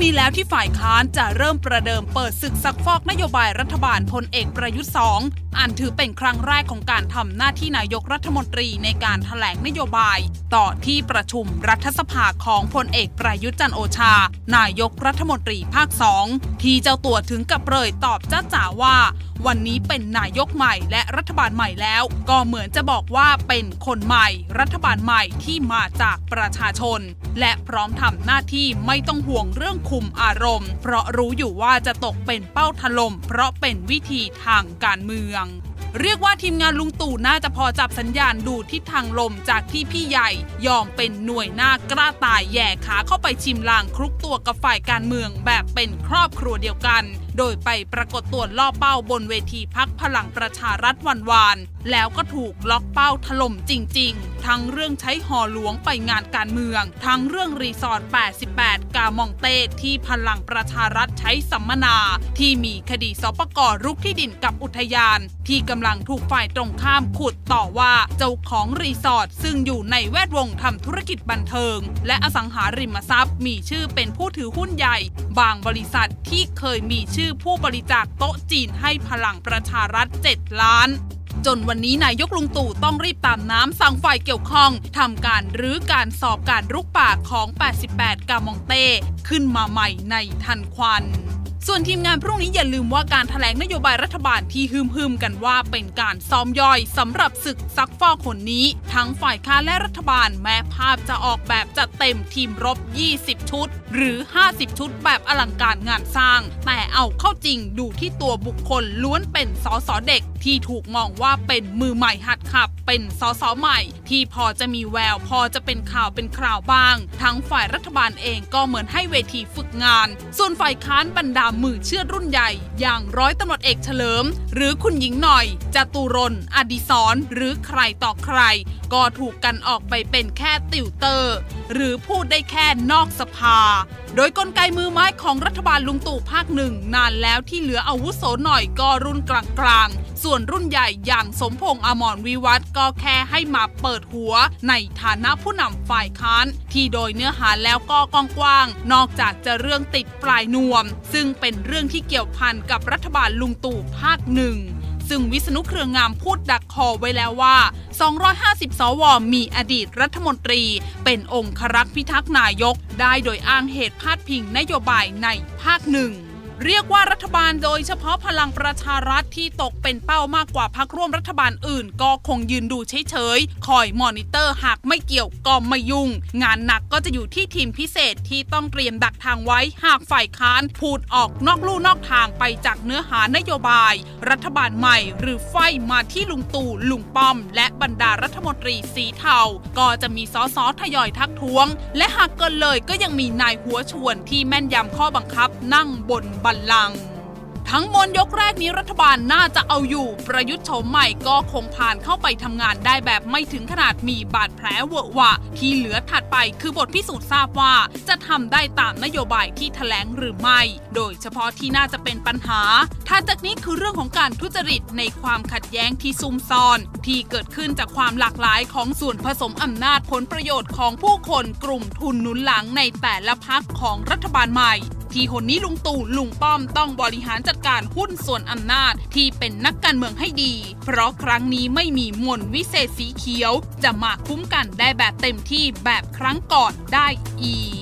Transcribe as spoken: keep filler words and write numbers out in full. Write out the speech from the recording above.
นี้แล้วที่ฝ่ายค้านจะเริ่มประเดิมเปิดศึกซักฟอกนโยบายรัฐบาลพลเอกประยุทธ์สองอันถือเป็นครั้งแรกของการทำหน้าที่นายกรัฐมนตรีในการแถลงนโยบายต่อที่ประชุมรัฐสภาของพลเอกประยุทธ์จันทร์โอชานายกรัฐมนตรีภาคสองที่เจ้าตัวถึงกับเปรยตอบจ้าจ๋าว่าวันนี้เป็นนายกใหม่และรัฐบาลใหม่แล้วก็เหมือนจะบอกว่าเป็นคนใหม่รัฐบาลใหม่ที่มาจากประชาชนและพร้อมทำหน้าที่ไม่ต้องห่วงเรื่องคุมอารมณ์เพราะรู้อยู่ว่าจะตกเป็นเป้าถล่มเพราะเป็นวิธีทางการเมืองเรียกว่าทีมงานลุงตู่น่าจะพอจับสัญญาณดูทิศทางลมจากที่พี่ใหญ่ยอมเป็นหน่วยหน้ากล้าตายแย่ขาเข้าไปชิมลางคลุกตัวกับฝ่ายการเมืองแบบเป็นครอบครัวเดียวกันโดยไปปรากฏตัวล่อเป้าบนเวทีพรรคพลังประชารัฐวันวานแล้วก็ถูกล็อกเป้าถล่มจริงๆทั้งเรื่องใช้ห่อหลวงไปงานการเมืองทั้งเรื่องรีสอร์ทแปดสิบแปดกามองเต้ที่พลังประชารัฐใช้สัมมนาที่มีคดีสปก.รุกที่ดินกับอุทยานที่กำลังถูกฝ่ายตรงข้ามขุดต่อว่าเจ้าของรีสอร์ทซึ่งอยู่ในแวดวงทำธุรกิจบันเทิงและอสังหาริมทรัพย์มีชื่อเป็นผู้ถือหุ้นใหญ่บางบริษัทที่เคยมีชื่อผู้บริจาคโต๊ะจีนให้พลังประชารัฐเจ็ดล้านจนวันนี้นายกลุงตู่ต้องรีบตามน้ำสั่งฝ่ายเกี่ยวข้องทำการรื้อการสอบการรุกป่าของแปดสิบแปดกามองเต้ขึ้นมาใหม่ในทันควันส่วนทีมงานพรุ่งนี้อย่าลืมว่าการแถลงนโยบายรัฐบาลที่ฮึมๆกันว่าเป็นการซ้อมย่อยสำหรับศึกซักฟอกคนนี้ทั้งฝ่ายค้านและรัฐบาลแม้ภาพจะออกแบบจัดเต็มทีมรบยี่สิบชุดหรือห้าสิบชุดแบบอลังการงานสร้างแต่เอาเข้าจริงดูที่ตัวบุคคลล้วนเป็นสสเด็กที่ถูกมองว่าเป็นมือใหม่หัดขับเป็นสสใหม่ที่พอจะมีแววพอจะเป็นข่าวเป็นคราวบ้างทั้งฝ่ายรัฐบาลเองก็เหมือนให้เวทีฝึกงานส่วนฝ่ายค้านบรรดามือเชื่อรุ่นใหญ่อย่างร้อยตำรวจเอกเฉลิมหรือคุณหญิงหน่อยจตุรนต์อดิศรหรือใครต่อใครก็ถูกกันออกไปเป็นแค่ติวเตอร์หรือพูดได้แค่นอกสภาโดยกลไกมือไม้ของรัฐบาลลุงตู่ภาคหนึ่งนานแล้วที่เหลืออาวุโสหน่อยก็รุ่นกลางๆส่วนรุ่นใหญ่อย่างสมพงษ์อมรวิวัฒน์ก็แค่ให้มาเปิดหัวในฐานะผู้นำฝ่ายค้านที่โดยเนื้อหาแล้วก็กว้างๆนอกจากจะเรื่องติดปลายนวมซึ่งเป็นเรื่องที่เกี่ยวพันกับรัฐบาลลุงตู่ภาคหนึ่งซึ่งวิษณุเครืองามพูดดักคอไว้แล้วว่าสองร้อยห้าสิบสวมีอดีตรัฐมนตรีเป็นองครักษ์พิทักษ์นายกได้โดยอ้างเหตุพาดพิงนโยบายในภาคหนึ่งเรียกว่ารัฐบาลโดยเฉพาะพลังประชารัฐที่ตกเป็นเป้ามากกว่าพรรคร่วมรัฐบาลอื่นก็คงยืนดูเฉยๆคอยมอนิเตอร์หากไม่เกี่ยวก็ไม่ยุ่งงานหนักก็จะอยู่ที่ทีมพิเศษที่ต้องเตรียมดักทางไว้หากฝ่ายค้านพูดออกนอกลู่นอกทางไปจากเนื้อหานโยบายรัฐบาลใหม่หรือไฟมาที่ลุงตู่ลุงป้อมและบรรดารัฐมนตรีสีเทาก็จะมีสสทยอยทักท้วงและหากเกินเลยก็ยังมีนายหัวชวนที่แม่นยำข้อบังคับนั่งบนบัลลังก์ทั้งมวลยกแรกนี้รัฐบาลน่าจะเอาอยู่ประยุทธ์โฉมใหม่ก็คงผ่านเข้าไปทำงานได้แบบไม่ถึงขนาดมีบาดแผลเวอะหวะที่เหลือถัดไปคือบทพิสูจน์ทราบว่าจะทำได้ตามนโยบายที่แถลงหรือไม่โดยเฉพาะที่น่าจะเป็นปัญหาถัดจากนี้คือเรื่องของการทุจริตในความขัดแย้งที่ซุ่มซ่อนที่เกิดขึ้นจากความหลากหลายของส่วนผสมอำนาจผลประโยชน์ของผู้คนกลุ่มทุนหนุนหลังในแต่ละพรรคของรัฐบาลใหม่ที่หนนี้ลุงตู่ลุงป้อมต้องบริหารจัดการหุ้นส่วนอำนาจที่เป็นนักการเมืองให้ดีเพราะครั้งนี้ไม่มีมนต์วิเศษสีเขียวจะมาคุ้มกันได้แบบเต็มที่แบบครั้งก่อนได้อีก